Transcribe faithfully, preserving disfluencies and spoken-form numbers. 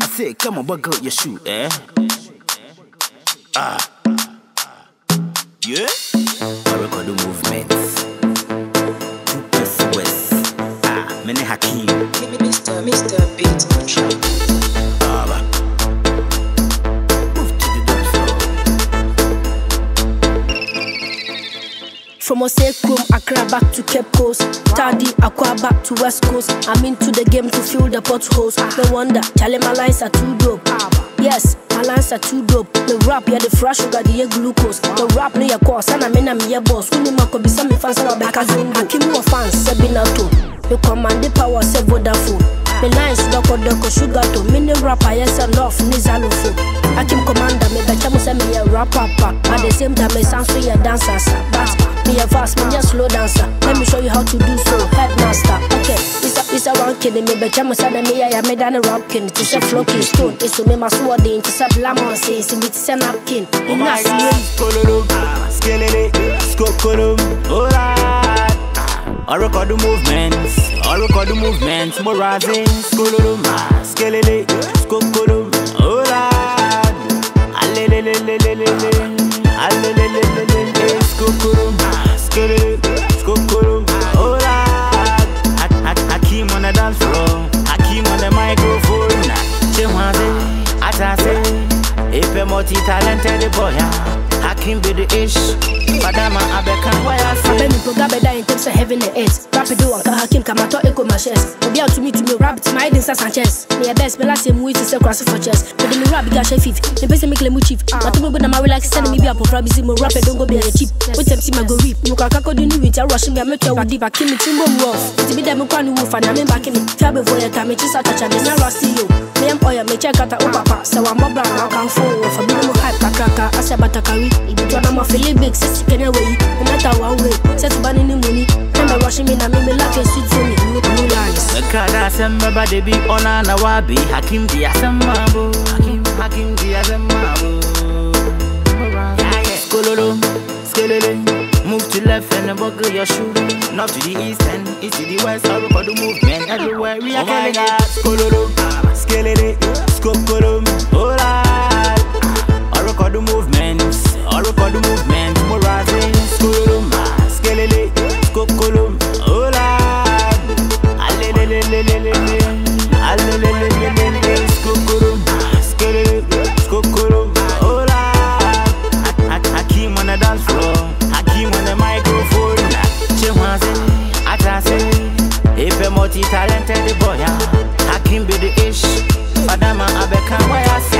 I say, come on, buckle your shoe, eh? Ah. Yeah? I record the movements. West, West. Ah, many Hakim. Mister Mister Beat Control. Ah, move to the dance floor. From Osekum, Accra back to Cape Coast, Tardy, Aqua back to West Coast. I'm into the game to fill the potholes. No wonder, Charlie, my lines are too dope. Yes, my lines are too dope. The rap, yeah, the fresh sugar, the glucose. The rap, no, your course, and I'm in a mere boss. When you make up, some fans are back as in Hakim of fans, Sabinato. You command the power, say Vodafone. The lines, Doko Doko Sugar to mini rapper, yes, enough, Nizalufo. Hakim commander, me the chamo say me a rapper, at the same time, me sounds like a dancer, but me a fast, me just slow dancer. Let me show you how to do so, headmaster. Okay, it's a, it's a one kid, me the chamo say me I made an rockin'. It's a floating stone, it's to me my sword, it's a blamon, says it's a napkin. Oh my God, Skololo, Skelele, Skokolo, alright. I record the movements, I record the movements, Moraze, Skololo, Skelele, Skokolo, alright. Alelelelelelele, alelelelelele, Skokolo, Skelele, Skokolo, alright. Hakim on the dance floor, Hakim on the microphone, Chemaze, Atase. If a multi-talented boy, Hakim be the ish. Madama Abeka, why I say? I been Gabeda in terms of heaven and earth. Rapido and Hakim Kamato Eco Maches. Be out to me to me, rabbit, my idea Sanchez. Near best, me last same way to sell cross for chess. But the rabbit got fifth. The person make them chief. But to me, but I'm like sending me up for Rabbi Zimo rapid, don't go be a cheap. With them see my go reap. You can't go do it, I'm rushing me, I'm not your deep. I came in Timbo Wolf. To be them, one wolf, and I'm back in it. Travel for your time, it's just such a man, rusty you. Me and Oya, me check out the Papa, so I'm more brown, I can't fall for being more hype, Pakraka, I say Batakari. If you want to feel big, six can away. No matter one way, set ban in the money. Remember rushing me, and make me like a sweet for me. New lines. The card I send my body be on an awabi. Hakim the Asamabo. Hakim, Hakim the Asamabo. Skololo, Skelele. Move to left and buckle your shoe. Not to the east and east to the west. I record the movement everywhere. We are killing it. Skololo, Skelele, Skokolo, alright. I record the movements. I record the movements. Moraze, Skololo, Skelele, Skokolo, alright. Alelelelelelele, alelelelelele, Skokolo, Skelele, Skokolo, alright. Hakim on the dance floor, Hakim on the microphone. Chemaze, Atase, if a multi-talented boy, Hakim be the ish. Madama Abeka, why I say?